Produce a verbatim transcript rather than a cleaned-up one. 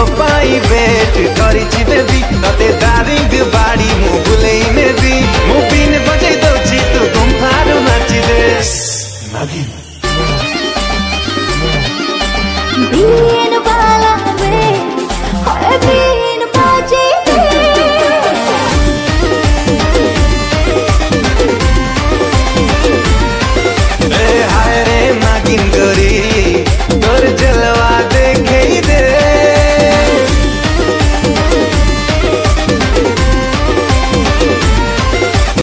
पाई wait करिछि baby तते दारिंग बाड़ी मु भुलेई नेबी मु बिन बजै दउछि तू गुम्फारो नाचि दे नागिन।